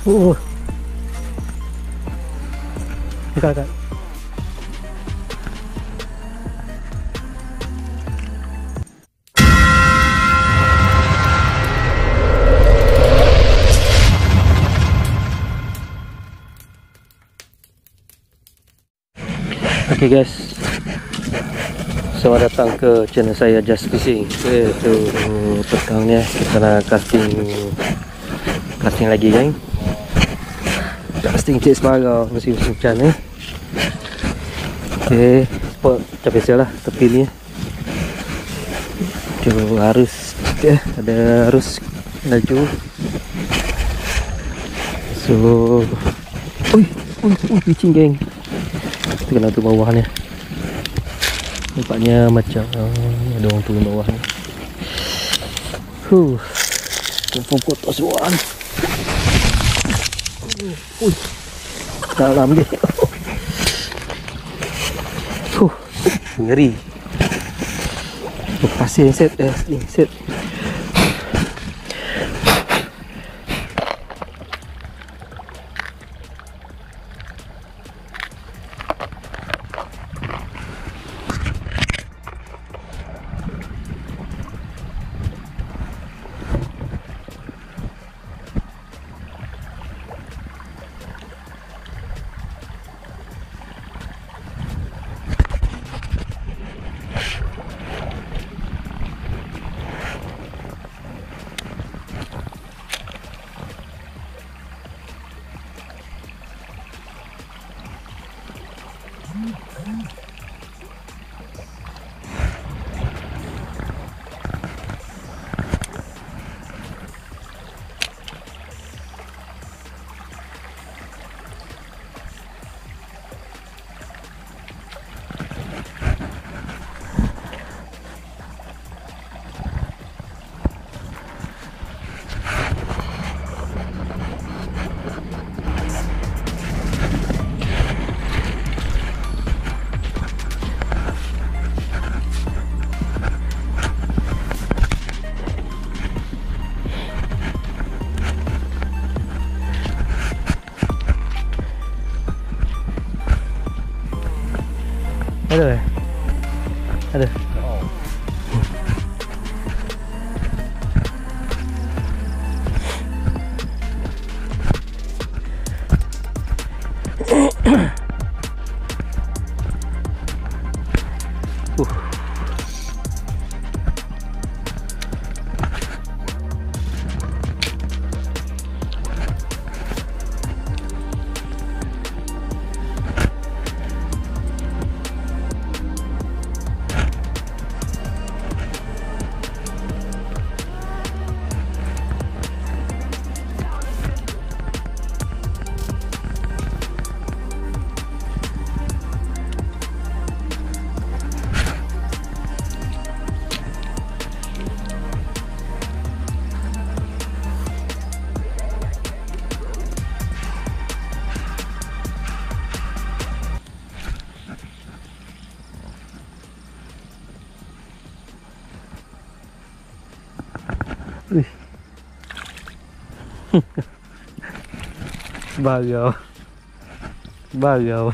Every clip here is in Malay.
Dekat. Okay guys, selamat datang ke channel saya Just Fishing. Okay, tu petang ni kita nak casting lagi gang. Casting cik sebarang musim hujan ni. Okay, spot macam biasa lah tepi ni. Cuba arus, okay, ada arus laju. So, pitching gang. Kita kena tu bawah ni. Nampaknya macam ada orang turun bawah ni. Confirm kotor semua ni. Dalam dia. Ngeri. Pasir set. Set. Ada. Bagau.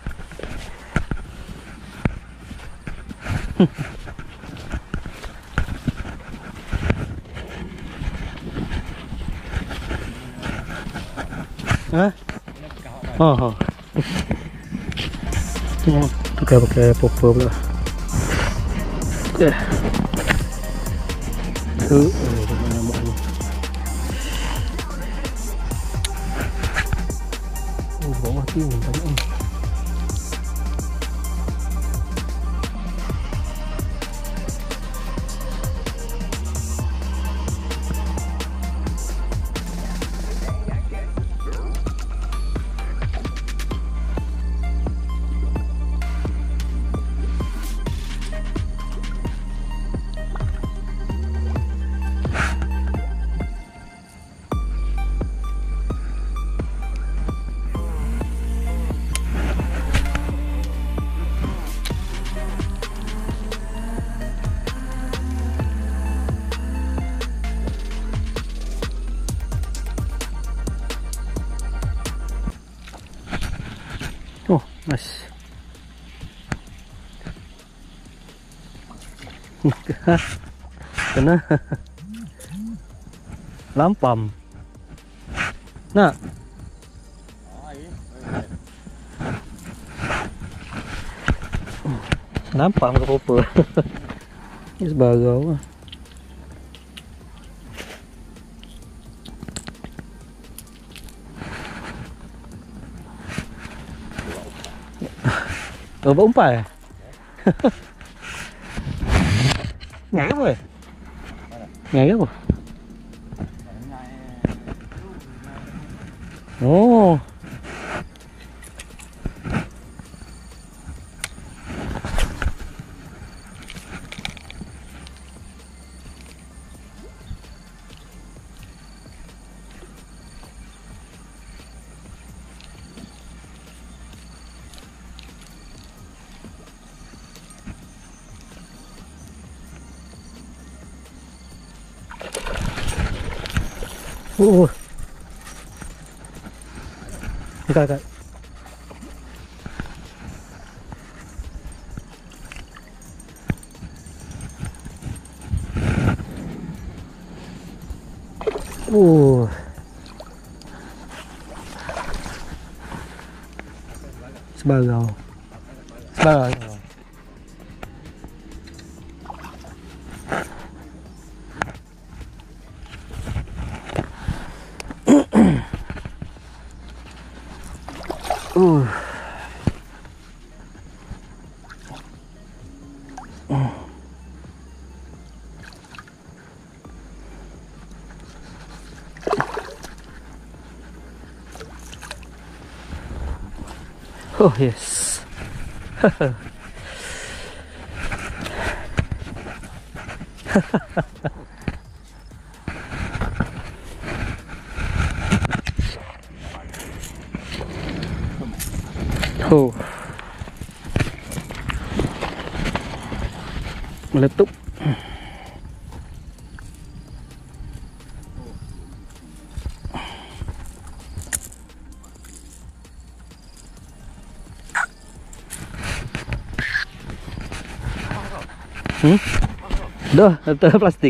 Hah? Oh. Pakai popper pula. Bawah tu banyak ni. Mas. Kena. Lampam. Nak. Nampak ke apa-apa. Ni sebarau lah. Oh, buat umpan? Ngai apa? Ngai apa? Oh. Dekat. Sebarau. Oh yes. Oh. Meletup. Dah, ada plastik.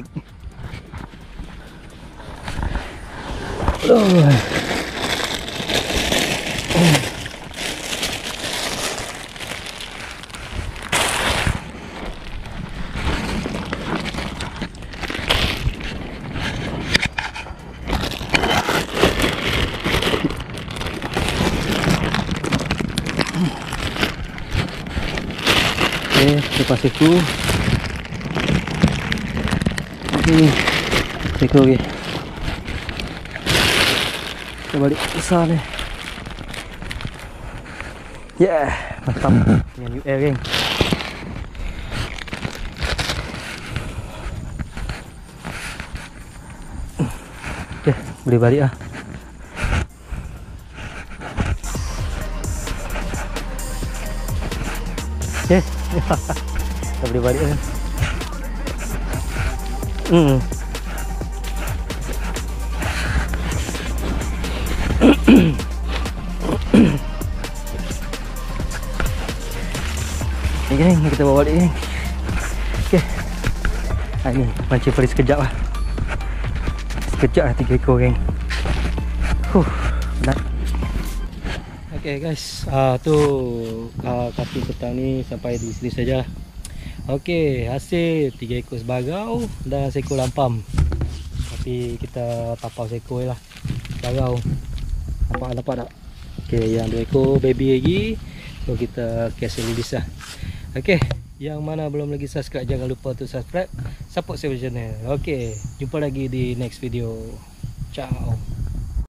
Oke, lepas itu ini seko lagi. Kita balik besar ni. Yeah, mantap. Dengan new air geng. Okay, boleh balik lah. Okay, kita boleh balik lah. Ni geng, kita bawa balik geng. Okay. Ni mancing paling sekejap lah. Sekejap lah 3 ekor geng. Penat. Okay guys, tu kaki petang ni sampai di sini saja. Okey, hasil 3 ekor sebarau dan seekor lampam. Tapi kita tapau seekor lah. Sebarau. Nampak tak? Okey, yang 2 ekor baby lagi. So kita cast release lah. Okey, yang mana belum lagi subscribe jangan lupa untuk subscribe. Support saya channel. Okey, jumpa lagi di next video. Ciao.